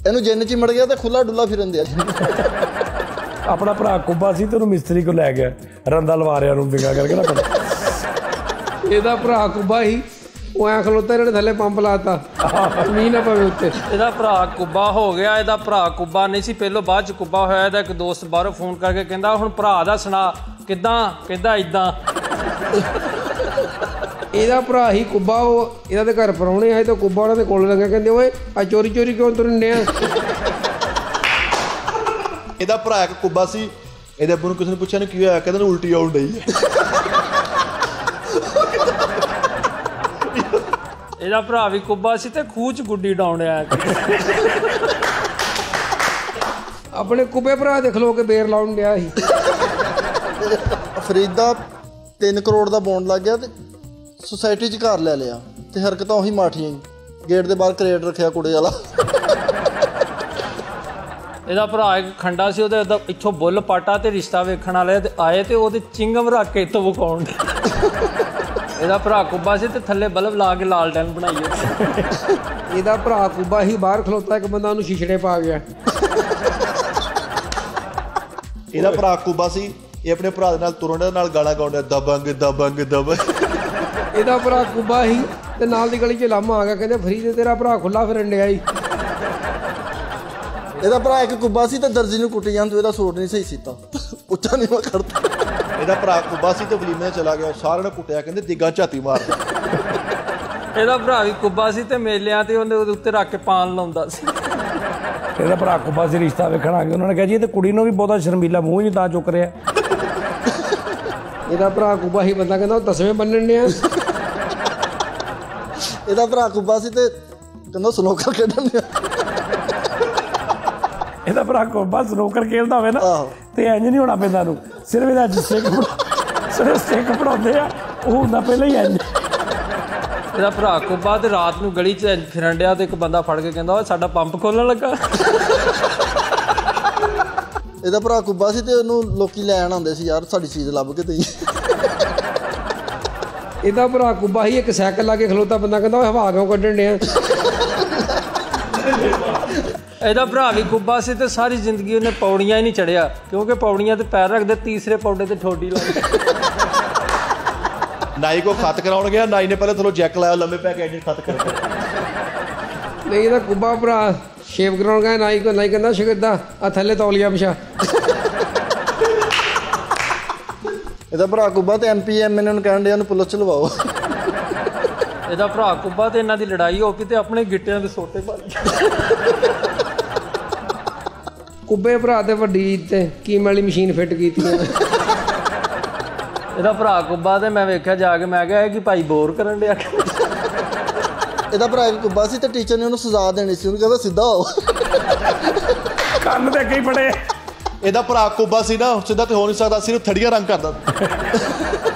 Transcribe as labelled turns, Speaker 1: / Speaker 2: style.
Speaker 1: ਇਹਨੂੰ ਜਿੰਨ 'ਚ ਮੜ ਗਿਆ ਤੇ ਖੁੱਲਾ ਡੁੱਲਾ ਫਿਰਨ ਦਿਆ।
Speaker 2: ਆਪਣਾ ਭਰਾ ਕੁੱਬਾ ਸੀ ਤੇ ਉਹਨੂੰ ਮਿਸਤਰੀ ਕੋਲ ਲੈ ਗਿਆ ਰੰਦਾ ਲਵਾਰਿਆਂ ਨੂੰ ਵਿੰਗਾ ਕਰਕੇ ਨਾ।
Speaker 3: ਇਹਦਾ ਭਰਾ ਕੁੱਬਾ ਸੀ, ਉਹ ਐਂ ਖਲੋਤਾ ਇਹਨਾਂ ਨੇ ਥੱਲੇ ਪੰਪ ਲਾਤਾ ਮੀਂਹ ਨਾ ਪਵੇ ਉੱਤੇ।
Speaker 4: ਇਹਦਾ ਭਰਾ ਕੁੱਬਾ ਹੋ ਗਿਆ। ਇਹਦਾ ਭਰਾ ਕੁੱਬਾ ਨਹੀਂ ਸੀ ਪਹਿਲੋਂ, ਬਾਅਦ 'ਚ ਕੁੱਬਾ ਹੋਇਆ। ਇਹਦਾ ਇੱਕ ਦੋਸਤ ਬਾਹਰੋਂ ਫੋਨ ਕਰਕੇ ਕਹਿੰਦਾ ਹੁਣ ਭਰਾ ਦਾ ਸੁਣਾ ਕਿੱਦਾਂ, ਕਹਿੰਦਾ ਇੱਦਾਂ।
Speaker 3: ਇਹਦਾ ਭਰਾ ਹੀ ਕੁੱਬਾ, ਉਹ ਇਹਨਾਂ ਦੇ ਘਰ ਪ੍ਰਾਹੁਣੇ ਆਏ ਤਾਂ ਕੁੱਬਾ ਉਹਨਾਂ ਦੇ ਕੋਲ ਲੱਗਿਆ, ਕਹਿੰਦੇ ਓਏ ਆ ਚੋਰੀ ਚੋਰੀ ਕਿਉਂ ਤੁਰਨ ਡਿਆ।
Speaker 5: ਇਹਦਾ ਭਰਾ ਇੱਕ ਕੁੱਬਾ ਸੀ। ਇਹਦੇ ਅੱਬੂ ਨੂੰ ਕਿਸੇ ਨੇ ਪੁੱਛਿਆ ਕੀ ਹੋਇਆ, ਕਹਿੰਦਾ ਉਲਟੀ ਆਉਣ ਡਈ ਹੈ।
Speaker 4: ਇਹਦਾ ਭਰਾ ਵੀ ਕੁੱਬਾ ਸੀ ਤੇ ਖੂਹ 'ਚ ਗੁੱਡੀ ਡਾਉਣਿਆ।
Speaker 3: ਆਪਣੇ ਕੁੱਬੇ ਭਰਾ ਦੇ ਖਲੋ ਕੇ ਬੇਰ ਲਾਉਣ ਡਿਆ ਸੀ।
Speaker 1: ਫਰੀਦ ਦਾ 3 ਕਰੋੜ ਦਾ ਬੌਂਡ ਲੱਗ ਗਿਆ ਤੇ ਸੁਸਾਇਟੀ 'ਚ ਘਰ ਲੈ ਲਿਆ ਤੇ ਹਰਕਤਾਂ ਉਹੀ ਮਾਠੀਆਂ ਹੀ। ਗੇਟ ਦੇ ਬਾਹਰ ਕਰੇਟ ਰੱਖਿਆ ਕੁੜੇ ਵਾਲਾ।
Speaker 4: ਇਹਦਾ ਭਰਾ ਇੱਕ ਖੰਡਾ ਸੀ, ਉਹਦੇ ਇੱਥੋਂ ਬੁੱਲ ਪਾਟਾ ਤੇ ਰਿਸ਼ਤਾ ਵੇਖਣ ਵਾਲੇ ਤੇ ਆਏ ਤੇ ਉਹਦੇ ਚਿੰਗਮ ਰੱਖ ਕੇ ਇੱਥੋਂ ਵਿਖਾਉਣ। ਇਹਦਾ ਭਰਾ ਕੁੱਬਾ ਸੀ ਤੇ ਥੱਲੇ ਬਲਬ ਲਾ ਕੇ ਲਾਲਟੈਨ ਬਣਾਈ।
Speaker 3: ਇਹਦਾ ਭਰਾ ਕੁੱਬਾ ਹੀ, ਬਾਹਰ ਖਲੋਤਾ ਇੱਕ ਬੰਦਾ ਉਹਨੂੰ ਸ਼ੀਸ਼ੜੇ ਪਾ ਗਿਆ।
Speaker 5: ਇਹਦਾ ਭਰਾ ਕੁੱਬਾ ਸੀ। ਇਹ ਆਪਣੇ ਭਰਾ ਦੇ ਨਾਲ ਤੁਰਨ ਦੇ ਨਾਲ ਗਾਲਾਂ ਗਾਉਂਦਾ ਦਬੰਗ ਦਬੰਗ ਦਬੰਗ।
Speaker 3: ਇਹਦਾ ਭਰਾ ਕੁੱਬਾ ਸੀ ਤੇ ਨਾਲ ਦੀ ਗਲੀ 'ਚ ਲਾਮਾ ਆ ਗਿਆ, ਕਹਿੰਦੇ ਫਰੀਦ ਤੇਰਾ ਭਰਾ ਖੁੱਲਾ ਫਿਰਨ ਡਿਆ ਸੀ।
Speaker 1: ਇਹਦਾ ਭਰਾ ਇੱਕ ਕੁੱਬਾ ਸੀ ਤੇ ਦਰਜੀ ਨੂੰ ਕੁੱਟੀ ਜਾਣ ਤੋਂ ਇਹਦਾ ਸੂਟ ਨਹੀਂ ਸਹੀ ਸੀਤਾ, ਉੱਚਾ ਨੀਵਾਂ ਕਰਤਾ।
Speaker 5: ਇਹਦਾ ਭਰਾ ਕੁੱਬਾ ਸੀ ਤੇ ਵਲੀਮੇ ਚਲਾ ਗਿਆ, ਸਾਰਿਆਂ ਨੇ ਕੁੱਟਿਆ, ਕਹਿੰਦੇ ਦਿਗਾ ਝਾਤੀ ਮਾਰਦਾ।
Speaker 4: ਇਹਦਾ ਭਰਾ ਵੀ ਕੁੱਬਾ ਸੀ ਤੇ ਮੇਲਿਆਂ ਤੇ ਉਹਦੇ ਉੱਤੇ ਰੱਖ ਕੇ ਪਾਨ ਲਾਉਂਦਾ ਸੀ।
Speaker 2: ਇਹਦਾ ਭਰਾ ਕੁੱਬਾ ਸੀ, ਰਿਸ਼ਤਾ ਵੇਖਣ ਆ ਗਏ। ਉਹਨਾਂ ਨੇ ਕਿਹਾ ਜੀ ਇਹ ਤੇ ਕੁੜੀ ਨੂੰ ਵੀ ਬਹੁਤਾ ਸ਼ਰਮੀਲਾ ਮੂੰਹ ਨਹੀਂ ਤਾਂ ਚੁੱਕ ਰਿਹਾ।
Speaker 3: ਇਹਦਾ ਭਰਾ ਕੁੱਬਾ ਸੀ, ਬੰਦਾ ਕਹਿੰਦਾ ਉਹ 10ਵੇਂ ਬੰਨਣ ਡਿਆ।
Speaker 1: ਇਹਦਾ ਭਰਾ ਕੁੱਬਾ ਸੀ ਤੇ ਕਹਿੰਦਾ ਸਨੋਕਰ ਖੇਡਣ ਡਿਆ।
Speaker 2: ਇਹਦਾ ਭਰਾ ਕੁੱਬਾ ਸਨੋਕਰ ਖੇਡਦਾ ਹੋਵੇ ਨਾ ਤੇ ਇੰਝ ਨਹੀਂ ਹੋਣਾ ਪੈਂਦਾ ਨੂੰ, ਸਿਰਫ ਇਹਦਾ ਸਟਿੱਕ ਪੜਾਉਂਦੇ ਆ, ਉਹ ਹੁੰਦਾ ਪਹਿਲਾਂ ਹੀ ਇੰਝ।
Speaker 4: ਇਹਦਾ ਭਰਾ ਕੁੱਬਾ ਤੇ ਰਾਤ ਨੂੰ ਗਲੀ 'ਚ ਫਿਰਨ ਡਿਆ ਤੇ ਇੱਕ ਬੰਦਾ ਫੜ ਕੇ ਕਹਿੰਦਾ ਓਏ ਸਾਡਾ ਪੰਪ ਖੋਲਣ ਲੱਗਾ।
Speaker 1: ਇਹਦਾ ਭਰਾ ਕੁੱਬਾ ਸੀ ਤੇ ਉਹਨੂੰ ਲੋਕੀ ਲੈਣ ਆਉਂਦੇ ਸੀ, ਯਾਰ ਸਾਡੀ ਚੀਜ਼ ਲੱਭ ਕੇ ਦੇਈ।
Speaker 3: ਇਹਦਾ ਭਰਾ ਕੁੱਬਾ ਸੀ, ਇੱਕ ਸਾਈਕਲ ਲਾ ਕੇ ਖਲੋਤਾ ਬੰਦਾ ਕਹਿੰਦਾ ਓਏ ਹਵਾ ਕਿਉਂ ਕੱਢਣ ਡਿਆ।
Speaker 4: ਇਹਦਾ ਭਰਾ ਵੀ ਕੁੱਬਾ ਸੀ ਤੇ ਸਾਰੀ ਜ਼ਿੰਦਗੀ ਉਹਨੇ ਪੌੜੀਆਂ ਹੀ ਨਹੀਂ ਚੜਿਆ, ਕਿਉਂਕਿ ਪੌੜੀਆਂ ਤੇ ਪੈਰ ਰੱਖਦੇ ਤੀਸਰੇ ਪੌੜੇ ਤੇ ਠੋਡੀ ਲਾਈ।
Speaker 5: ਨਾਈ ਕੋ ਖਤ ਕਰਾਉਣ ਗਿਆ, ਨਾਈ ਨੇ ਪਹਿਲਾਂ ਥੋੜਾ ਜੈਕ ਲਾਇਆ, ਲੰਮੇ ਪੈ ਕੇ ਐਡਿਟ ਖਤ ਕਰਾ।
Speaker 3: ਨਹੀਂ ਇਹਦਾ ਕੁੱਬਾ ਭਰਾ ਸ਼ੇਵ ਕਰਾਉਣ ਗਿਆ, ਨਾਈ ਕਹਿੰਦਾ ਸ਼ਗਿਰਦਾ ਆ ਥੱਲੇ ਤੌਲੀਆ ਵਿਛਾ।
Speaker 1: ਇਹਦਾ ਭਰਾ ਕੁੱਬਾ ਤੇ MP MN ਨੂੰ ਕਹਿਣ ਡਿਆ ਉਹਨੂੰ ਪੁਲਿਸ 'ਚ ਲਵਾਓ।
Speaker 4: ਇਹਦਾ ਭਰਾ ਕੁੱਬਾ ਤੇ ਇਹਨਾਂ ਦੀ ਲੜਾਈ ਹੋ ਗਈ ਤੇ ਆਪਣੇ ਗਿੱਟਿਆਂ ਦੇ ਸੋਟੇ ਭਰ ਗਏ।
Speaker 3: ਕੁੱਬੇ ਭਰਾ ਤੇ ਵੱਡੀ ਤੇ ਕੀਮ ਵਾਲੀ ਮਸ਼ੀਨ ਫਿੱਟ ਕੀਤੀ।
Speaker 4: ਇਹਦਾ ਭਰਾ ਕੁੱਬਾ ਤੇ ਮੈਂ ਵੇਖਿਆ ਜਾ ਕੇ, ਮੈਂ ਕਿਹਾ ਕਿ ਭਾਈ ਬੋਰ ਕਰਨ ਡਿਆ।
Speaker 1: ਇਹਦਾ ਭਰਾ ਇੱਕ ਕੁੱਬਾ ਸੀ ਤੇ ਟੀਚਰ ਨੇ ਉਹਨੂੰ ਸਜ਼ਾ ਦੇਣੀ ਸੀ, ਉਹਨੂੰ ਕਹਿੰਦਾ ਸਿੱਧਾ ਹੋ।
Speaker 2: ਕੰਨ ਤੇ ਅੱਗੇ ਹੀ ਪੜੇ।
Speaker 5: ਇਹਦਾ ਭਰਾ ਕੁੱਬਾ ਸੀ ਨਾ, ਸਿੱਧਾ ਤੇ ਹੋ ਨਹੀਂ ਸਕਦਾ, ਸਿਰਫ ਥੜੀਆਂ ਰੰਗ ਕਰਦਾ।